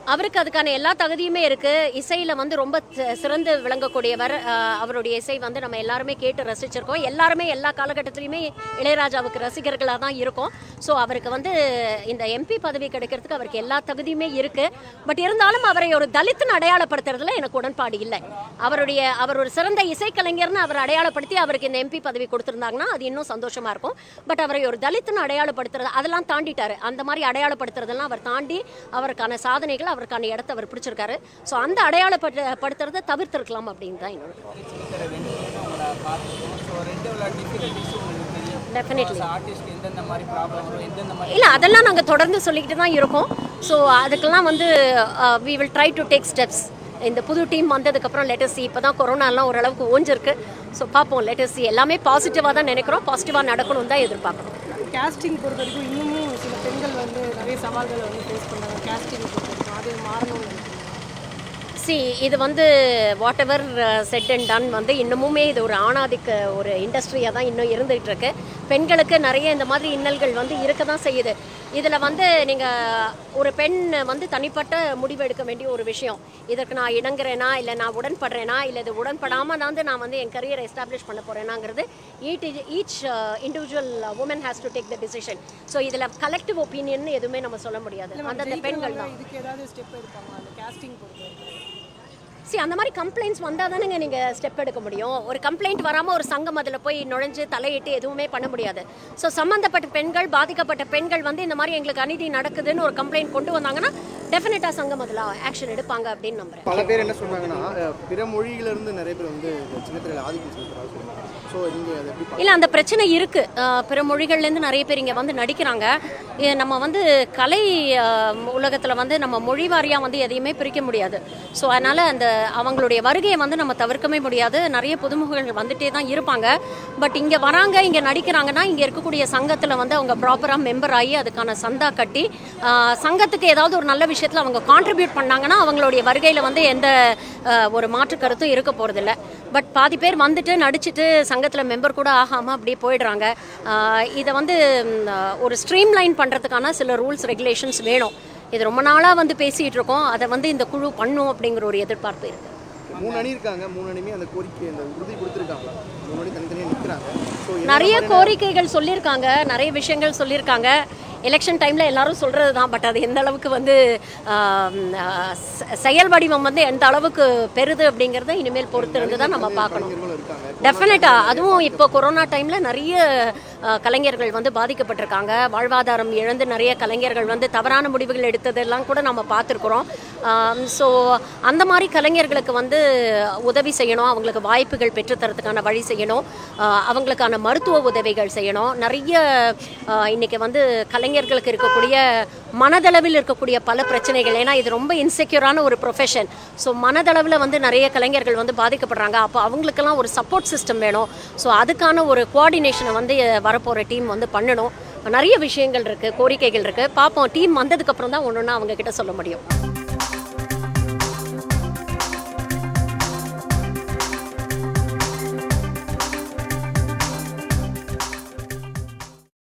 அவருக்கு அதுக்கான எல்லா தகுதியுமே இருக்கு. இசையில வந்து ரொம்ப சிறந்து விளங்கக்கூடியவர். அவருடைய இசை வந்து நம்ம எல்லாருமே கேட்டு ரசிச்சிருக்கோம். எல்லாருமே எல்லா காலகட்டத்திலையுமே இளையராஜாவுக்கு ரசிகர்களாக தான் இருக்கும். ஸோ அவருக்கு வந்து இந்த எம்பி பதவி கிடைக்கிறதுக்கு அவருக்கு எல்லா தகுதியுமே இருக்கு. பட் இருந்தாலும் அவரை ஒரு தலித்துன்னு அடையாளப்படுத்துறதுல எனக்கு உடன்பாடு இல்லை. அவர் ஒரு சிறந்த இசைக்கலைஞர்னு அவர் அடையாளப்படுத்தி அவருக்கு இந்த எம்பி பதவி கொடுத்திருந்தாங்கன்னா அது இன்னும் சந்தோஷமா இருக்கும். பட் அவரை ஒரு தலித்துன்னு அடையாளப்படுத்துறது அதெல்லாம் தாண்டிட்டாரு. அந்த மாதிரி அடையாளப்படுத்துறதெல்லாம் அவர் தாண்டி அவருக்கான சாதனைகள் அவருக்கான இடத்தை அவர் பிடிச்சிருக்காரு. ஸோ அந்த அடையாளப்படுத்துறதை தவிர்த்திருக்கலாம் அப்படின்னு தான் என்னோட. இல்லை, அதெல்லாம் நாங்கள் தொடர்ந்து சொல்லிக்கிட்டு தான் இருக்கோம். ஸோ அதுக்கெல்லாம் வந்து we will try to take steps. இந்த புது டீம் வந்ததுக்கப்புறம் லெட்டஸ் இப்போ தான் கொரோனாலாம் ஓரளவுக்கு ஓஞ்சிருக்கு. ஸோ பார்ப்போம், லெட்டஸ் எல்லாமே பாசிட்டிவாக தான் நினைக்கிறோம். பாசிட்டிவாக நடக்கணும் தான் எதிர்பார்க்கணும். கேஸ்டிங் பொறுத்த வரைக்கும் இன்னமும் சில பெண்கள் வந்து நிறைய சவால்களை வந்து ஃபேஸ் பண்ணுறாங்க. கேஸ்டிங் பொறுத்த வரைக்கும் அது மாறணும்னு இது வந்து whatever said and done வந்து இன்னமுமே இது ஒரு ஆணாதிக்க ஒரு இண்டஸ்ட்ரியாக தான் இன்னும் இருந்துகிட்டு இருக்கு. பெண்களுக்கு நிறைய இந்த மாதிரி இன்னல்கள் வந்து இருக்க தான் செய்யுது. இதில் வந்து நீங்கள் ஒரு பெண் வந்து தனிப்பட்ட முடிவு எடுக்க வேண்டிய ஒரு விஷயம். இதற்கு நான் இணங்குறேனா, இல்லை நான் உடன்படுறேனா, இல்லை இது உடன்படாமல் தான் நான் வந்து என் கரியரை எஸ்டாப்ளிஷ் பண்ண போகிறேனாங்கிறது each individual woman has to take the decision. So இதில் கலெக்டிவ் ஒப்பீனியன் எதுவுமே நம்ம சொல்ல முடியாது. அந்தந்த பெண்கள் தான் இதுக்கு ஏதாவது ஸ்டெப் எடுப்பாங்க அந்த கேஸ்டிங் பொறுத்த. அந்த மாதிரி கம்ப்ளைண்ட்ஸ் வந்தால் தானேங்க நீங்கள் ஸ்டெப் எடுக்க முடியும். ஒரு கம்ப்ளைண்ட் வராமல் ஒரு சங்கம் அதில் போய் நுழைஞ்சு தலையிட்டு எதுவுமே பண்ண முடியாது. ஸோ சம்மந்தப்பட்ட பெண்கள், பாதிக்கப்பட்ட பெண்கள் வந்து இந்த மாதிரி எங்களுக்கு அநீதி நடக்குதுன்னு ஒரு கம்ப்ளைண்ட் கொண்டு வந்தாங்கன்னா டெஃபினட்டாக சங்கம் அதில் ஆக்ஷன் எடுப்பாங்க அப்படின்னு நம்புறேன். பல பேர் என்ன சொல்கிறாங்கன்னா, பிற மொழியிலிருந்து நிறைய பேர் வந்து சின்னத்திரையில் ஆதிக்கம் செலுத்துறாங்க. ஸோ இங்கே இல்லை, அந்த பிரச்சனை இருக்குது. பிற மொழிகள்லேருந்து நிறைய பேர் இங்கே வந்து நடிக்கிறாங்க. நம்ம வந்து கலை உலகத்தில் வந்து நம்ம மொழி வாரியாக வந்து எதையுமே பிரிக்க முடியாது. ஸோ அதனால் அந்த அவங்களுடைய வருகையை வந்து நம்ம தவிர்க்கவே முடியாது. நிறைய புதுமுகங்கள் வந்துட்டே தான் இருப்பாங்க. பட் இங்கே வராங்க, இங்கே நடிக்கிறாங்கன்னா இங்கே இருக்கக்கூடிய சங்கத்தில் வந்து அவங்க ப்ராப்பராக மெம்பர் ஆகி அதுக்கான சந்தா கட்டி சங்கத்துக்கு ஏதாவது ஒரு நல்ல விஷயத்தில் அவங்க கான்ட்ரிபியூட் பண்ணாங்கன்னா அவங்களுடைய வருகையில் வந்து எந்த ஒரு மாற்று கருத்தும் இருக்க போகிறதில்ல. பட் பாதி பேர் வந்துட்டு நடிச்சுட்டு சங்கத்தில் மெம்பர் கூட ஆகாமல் அப்படியே போயிடுறாங்க. இதை வந்து ஒரு ஸ்ட்ரீம் லைன் பண்ணுறதுக்கான சில ரூல்ஸ் ரெகுலேஷன்ஸ் வேணும். இது ரொம்ப நாளாக வந்து பேசிகிட்டு இருக்கோம். அதை வந்து இந்த குழு பண்ணும் அப்படிங்கிற ஒரு எதிர்பார்ப்பு இருக்குது. 3 அணி இருக்காங்க. 3 அணியுமே அந்த கோரிக்கை அந்த உறுதி கொடுத்துருக்காங்களா? 3 அணி தனித்தனியாக நிற்கிறாங்க. நிறைய கோரிக்கைகள் சொல்லியிருக்காங்க, நிறைய விஷயங்கள் சொல்லியிருக்காங்க. எலெக்ஷன் டைமில் எல்லாரும் சொல்கிறது தான். பட் அது எந்த அளவுக்கு வந்து செயல் வடிவம் வந்து எந்த அளவுக்கு பெறுது அப்படிங்கிறத இனிமேல் பொறுத்து இருந்து தான் நம்ம பார்க்கணும். டெஃபினட்டாக அதுவும் இப்போ கொரோனா டைமில் நிறைய கலைஞர்கள் வந்து பாதிக்கப்பட்டிருக்காங்க. வாழ்வாதாரம் இழந்து நிறைய கலைஞர்கள் வந்து தவறான முடிவுகள் எடுத்ததெல்லாம் கூட நம்ம பார்த்துருக்குறோம். ஸோ அந்த மாதிரி கலைஞர்களுக்கு வந்து உதவி செய்யணும், அவங்களுக்கு வாய்ப்புகள் பெற்றுத்தரத்துக்கான வழி செய்யணும், அவங்களுக்கான மருத்துவ உதவிகள் செய்யணும். நிறைய இன்றைக்கி வந்து கலைஞர்களுக்கு இருக்கக்கூடிய மனதளவில் இருக்கக்கூடிய பல பிரச்சனைகள், ஏன்னா இது ரொம்ப இன்செக்யூரான ஒரு ப்ரொஃபஷன். ஸோ மனதளவில் வந்து நிறைய கலைஞர்கள் வந்து பாதிக்கப்படுறாங்க. அப்போ அவங்களுக்கெல்லாம் ஒரு சப்போர்ட் சிஸ்டம் வேணும். ஸோ அதுக்கான ஒரு கோஆர்டினேஷனை வந்து வரப்போகிற டீம் வந்து பண்ணணும். நிறைய விஷயங்கள் இருக்குது, கோரிக்கைகள் இருக்குது. பார்ப்போம், டீம் வந்ததுக்கப்புறம் தான் ஒன்று ஒன்றா அவங்கக்கிட்ட சொல்ல முடியும்.